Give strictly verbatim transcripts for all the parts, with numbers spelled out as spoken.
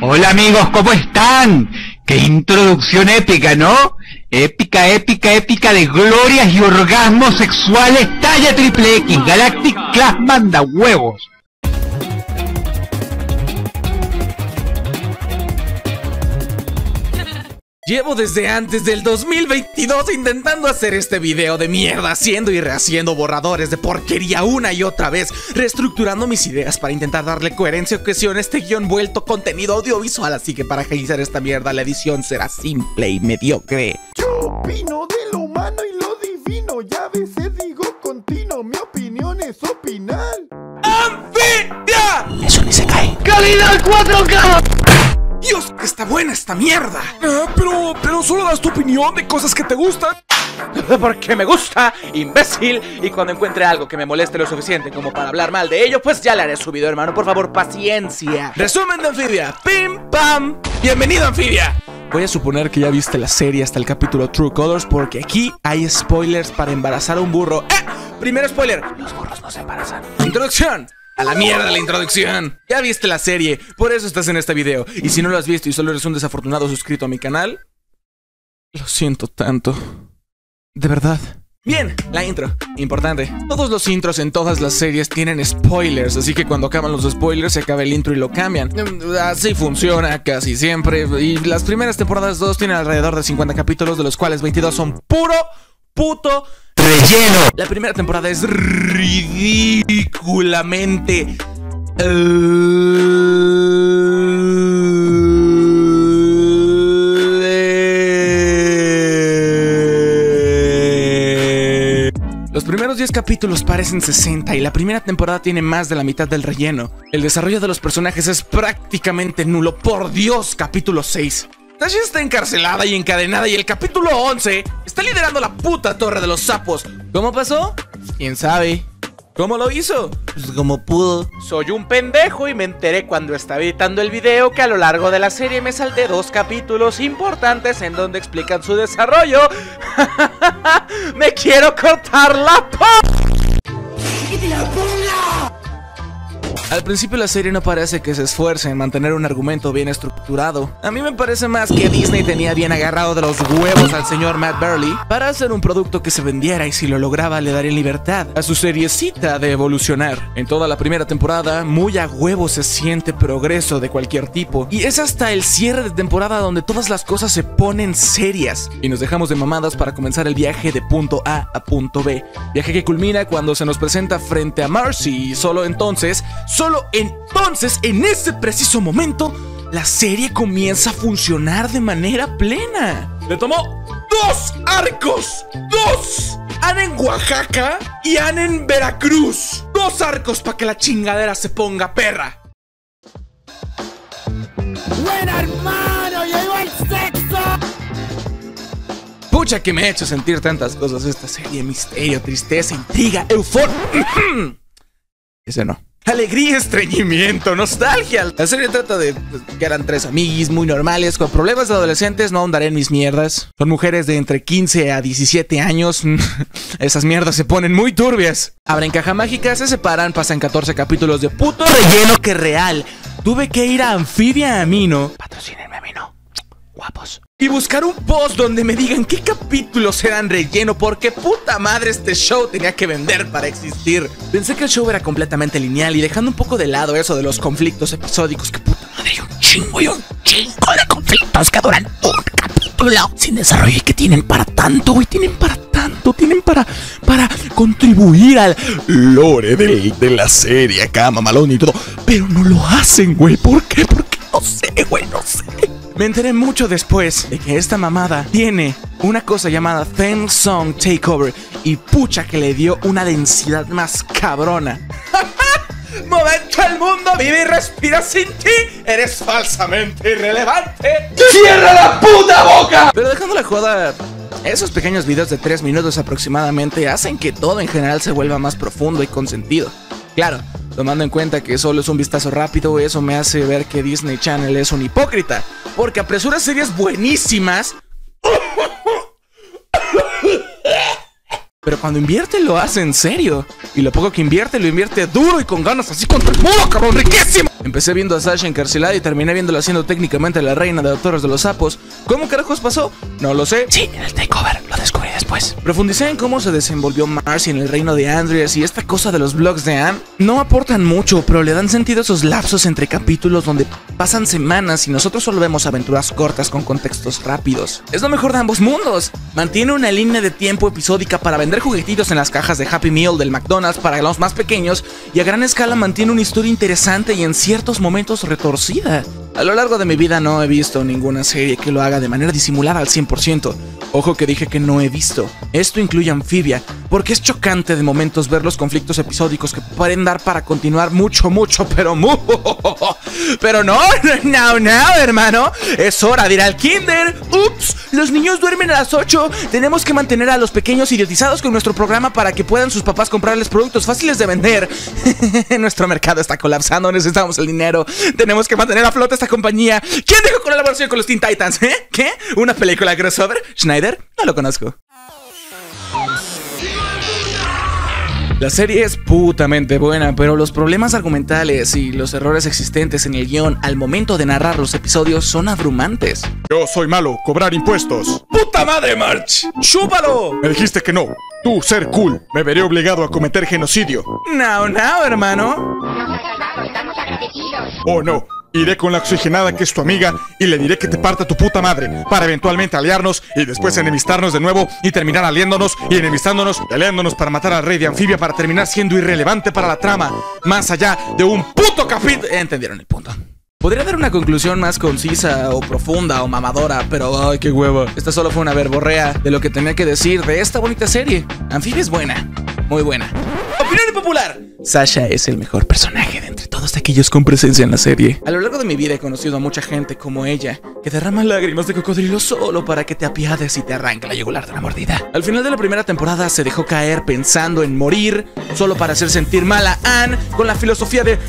Hola amigos, ¿cómo están? ¡Qué introducción épica!, ¿no? Épica, épica, épica de glorias y orgasmos sexuales talla triple X. Galactic Class manda huevos. Llevo desde antes del dos mil veintidós intentando hacer este video de mierda, haciendo y rehaciendo borradores de porquería una y otra vez, reestructurando mis ideas para intentar darle coherencia y cohesión a este guión vuelto contenido audiovisual, así que para agilizar esta mierda la edición será simple y mediocre. Yo opino de lo humano y lo divino, ya a veces digo continuo, mi opinión es opinar. ¡Anfibia! Eso ni se cae. ¡Calidad cuatro K! ¡Dios, que está buena esta mierda! Ah, pero, pero solo das tu opinión de cosas que te gustan. Porque me gusta, imbécil. Y cuando encuentre algo que me moleste lo suficiente como para hablar mal de ello, pues ya le haré su video, hermano. Por favor, paciencia. Resumen de Anfibia. ¡Pim, pam! ¡Bienvenido, Anfibia! Voy a suponer que ya viste la serie hasta el capítulo True Colors, porque aquí hay spoilers para embarazar a un burro. ¡Eh! Primer spoiler: los burros no se embarazan. Introducción. A la mierda la introducción. Ya viste la serie, por eso estás en este video. Y si no lo has visto y solo eres un desafortunado suscrito a mi canal, lo siento tanto. De verdad. Bien, la intro, importante. Todos los intros en todas las series tienen spoilers, así que cuando acaban los spoilers se acaba el intro y lo cambian. Así funciona casi siempre. Y las primeras temporadas dos tienen alrededor de cincuenta capítulos, de los cuales veintidós son puro puto relleno. La primera temporada es ridículamente Los primeros diez capítulos parecen sesenta y la primera temporada tiene más de la mitad del relleno. El desarrollo de los personajes es prácticamente nulo. Por Dios, capítulo seis. Tasha está encarcelada y encadenada y el capítulo once está liderando la puta torre de los sapos. ¿Cómo pasó? ¿Quién sabe? ¿Cómo lo hizo? Pues como pudo. Soy un pendejo y me enteré cuando estaba editando el video que a lo largo de la serie me salté dos capítulos importantes en donde explican su desarrollo. ¡Me quiero cortar la p***! Al principio la serie no parece que se esfuerce en mantener un argumento bien estructurado. A mí me parece más que Disney tenía bien agarrado de los huevos al señor Matt Burley para hacer un producto que se vendiera, y si lo lograba le daría libertad a su seriecita de evolucionar. En toda la primera temporada, muy a huevo se siente progreso de cualquier tipo, y es hasta el cierre de temporada donde todas las cosas se ponen serias y nos dejamos de mamadas para comenzar el viaje de punto A a punto B. Viaje que culmina cuando se nos presenta frente a Marcy, y solo entonces... Solo entonces, en ese preciso momento, la serie comienza a funcionar de manera plena. Le tomó dos arcos, dos. Ana en Oaxaca y Ana en Veracruz. Dos arcos para que la chingadera se ponga perra. ¡Buen hermano! ¡Llegó el sexo! Pucha que me ha hecho sentir tantas cosas esta serie. Misterio, tristeza, intriga, euforia. Ese no. Alegría, estreñimiento, nostalgia. La serie trata de que eran tres amiguis muy normales con problemas de adolescentes. No ahondaré en mis mierdas. Son mujeres de entre quince a diecisiete años. Esas mierdas se ponen muy turbias. Abren caja mágica, se separan, pasan catorce capítulos de puto relleno que real. Tuve que ir a Anfibia Amino. Patrocínenme Amino. Guapos. Y buscar un post donde me digan qué capítulos eran relleno, porque puta madre este show tenía que vender para existir. Pensé que el show era completamente lineal y dejando un poco de lado eso de los conflictos episódicos, que puta madre, hay un chingo y un chingo de conflictos que duran un capítulo sin desarrollo y que tienen para tanto, güey, tienen para tanto, tienen para, para contribuir al lore del, de la serie acá, mamalón y todo, pero no lo hacen, güey. ¿Por qué? Porque no sé, güey, no sé. Me enteré mucho después de que esta mamada tiene una cosa llamada Theme Song Takeover, y pucha que le dio una densidad más cabrona. Momento el mundo vive y respira sin ti. Eres falsamente irrelevante. ¡Cierra la puta boca! Pero dejando la joda, esos pequeños videos de tres minutos aproximadamente hacen que todo en general se vuelva más profundo y con sentido. Claro, tomando en cuenta que solo es un vistazo rápido, eso me hace ver que Disney Channel es un hipócrita, porque apresura series buenísimas Pero cuando invierte lo hace en serio. Y lo poco que invierte lo invierte duro y con ganas, así contra el muro, cabrón, riquísimo. Empecé viendo a Sasha encarcelada y terminé viéndola haciendo técnicamente la reina de Doctores de los Sapos. ¿Cómo carajos pasó? No lo sé. Sí, en el takeover, lo descubrí después. Profundicé en cómo se desenvolvió Marcy en el reino de Andreas y esta cosa de los blogs de Anne. No aportan mucho, pero le dan sentido a esos lapsos entre capítulos donde pasan semanas y nosotros solo vemos aventuras cortas con contextos rápidos. Es lo mejor de ambos mundos. Mantiene una línea de tiempo episódica para vender juguetitos en las cajas de Happy Meal del McDonald's para los más pequeños y a gran escala mantiene una historia interesante y en ciertos momentos retorcida. A lo largo de mi vida no he visto ninguna serie que lo haga de manera disimulada al cien por ciento. Ojo que dije que no he visto. Esto incluye Amphibia, porque es chocante de momentos ver los conflictos episódicos que pueden dar para continuar mucho, mucho, pero mu... Pero no, no, no, hermano. Es hora de ir al kinder. Ups, los niños duermen a las ocho. Tenemos que mantener a los pequeños idiotizados con nuestro programa para que puedan sus papás comprarles productos fáciles de vender. Nuestro mercado está colapsando, necesitamos el dinero. Tenemos que mantener a flote esta compañía. ¿Quién dijo colaboración con los Teen Titans? ¿Eh? ¿Qué? ¿Una película crossover? ¿Schneider? No lo conozco. La serie es putamente buena, pero los problemas argumentales y los errores existentes en el guión al momento de narrar los episodios son abrumantes. Yo soy malo, cobrar impuestos. ¡Puta madre, March! ¡Chúpalo! Me dijiste que no. Tú, ser cool, me veré obligado a cometer genocidio. No, no, hermano. Oh, no. Iré con la oxigenada que es tu amiga y le diré que te parta tu puta madre para eventualmente aliarnos y después enemistarnos de nuevo y terminar aliándonos y enemistándonos y aliándonos para matar al rey de Amphibia para terminar siendo irrelevante para la trama, más allá de un puto capítulo. Entendieron el punto. Podría dar una conclusión más concisa o profunda o mamadora, pero ay, qué hueva. Esta solo fue una verborrea de lo que tenía que decir de esta bonita serie. Amphibia es buena, muy buena. Opinión impopular. Sasha es el mejor personaje de entre todos aquellos con presencia en la serie. A lo largo de mi vida he conocido a mucha gente como ella, que derrama lágrimas de cocodrilo solo para que te apiades y te arranque la yugular de una mordida. Al final de la primera temporada se dejó caer pensando en morir, solo para hacer sentir mal a Anne, con la filosofía de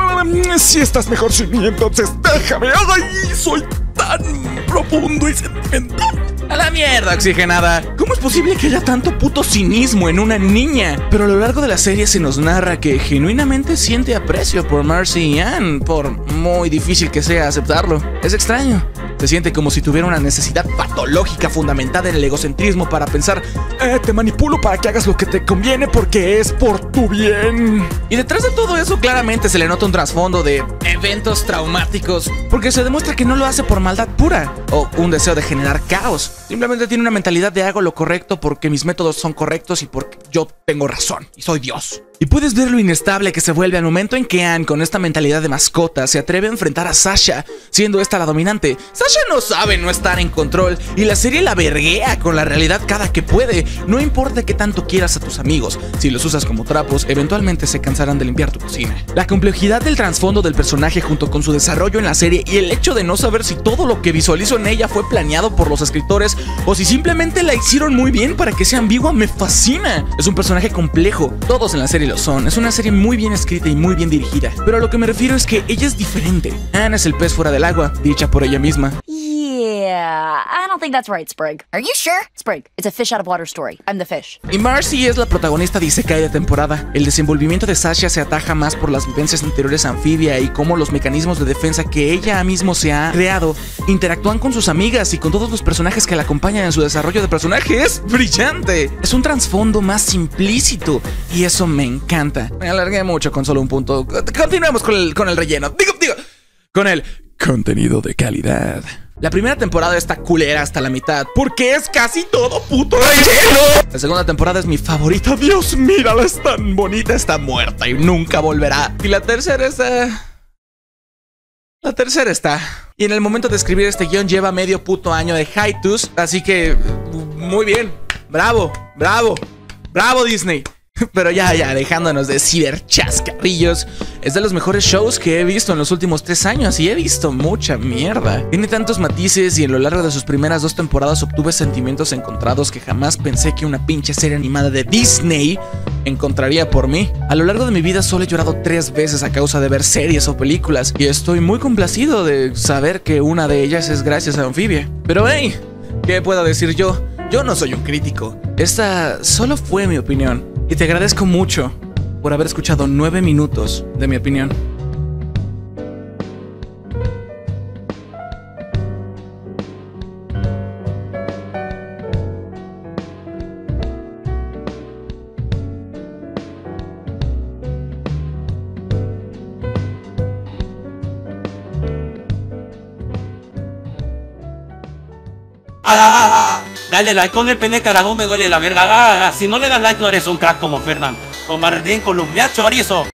si estás mejor sin mí, entonces déjame. Ay, soy tan profundo y sentimental. A la mierda, oxigenada. ¿Cómo es posible que haya tanto puto cinismo en una niña? Pero a lo largo de la serie se nos narra que genuinamente siente aprecio por Marcy y Anne, por muy difícil que sea aceptarlo. Es extraño. Se siente como si tuviera una necesidad patológica fundamentada en el egocentrismo para pensar eh, te manipulo para que hagas lo que te conviene porque es por tu bien. Y detrás de todo eso claramente se le nota un trasfondo de eventos traumáticos, porque se demuestra que no lo hace por maldad pura o un deseo de generar caos. Simplemente tiene una mentalidad de hago lo correcto porque mis métodos son correctos y porque yo tengo razón y soy Dios. Y puedes ver lo inestable que se vuelve al momento en que Anne, con esta mentalidad de mascota, se atreve a enfrentar a Sasha, siendo esta la dominante. Sasha no sabe no estar en control y la serie la verguea con la realidad cada que puede. No importa que tanto quieras a tus amigos, si los usas como trapos, eventualmente se cansarán de limpiar tu cocina. La complejidad del trasfondo del personaje junto con su desarrollo en la serie y el hecho de no saber si todo lo que visualizo en ella fue planeado por los escritores o si simplemente la hicieron muy bien para que sea ambigua me fascina. Es un personaje complejo, todos en la serie lo son. Es una serie muy bien escrita y muy bien dirigida, pero a lo que me refiero es que ella es diferente. Anne es el pez fuera del agua, dicha por ella misma. Yeah, I don't think that's right, Sprig. Are you sure? Sprig, it's a fish out of water story. I'm the fish. Y Marcy es la protagonista de Isekai de temporada. El desenvolvimiento de Sasha se ataja más por las vivencias anteriores a Amphibia y cómo los mecanismos de defensa que ella mismo se ha creado interactúan con sus amigas y con todos los personajes que la acompañan en su desarrollo de personaje. Es brillante. Es un trasfondo más implícito y eso me encanta. Me alargué mucho con solo un punto. Continuemos con el, con el relleno. Digo, digo, con el contenido de calidad. La primera temporada está culera hasta la mitad, porque es casi todo puto relleno. La segunda temporada es mi favorita. Dios, mírala, es tan bonita, está muerta y nunca volverá. Y la tercera está... La tercera está. Y en el momento de escribir este guión lleva medio puto año de hiatus, así que... Muy bien. Bravo, bravo, bravo Disney. Pero ya, ya, dejándonos de ciberchascarrillos, es de los mejores shows que he visto en los últimos tres años y he visto mucha mierda. Tiene tantos matices y a lo largo de sus primeras dos temporadas obtuve sentimientos encontrados que jamás pensé que una pinche serie animada de Disney encontraría por mí. A lo largo de mi vida solo he llorado tres veces a causa de ver series o películas y estoy muy complacido de saber que una de ellas es gracias a Amphibia. Pero hey, ¿qué puedo decir yo? Yo no soy un crítico. Esta solo fue mi opinión. Y te agradezco mucho por haber escuchado nueve minutos de mi opinión. Ah, ah, ah, dale like con el pene carajo, me duele la verga. Ah, ah, si no le das like no eres un crack como Fernando. Con Martín, Colombia, chorizo.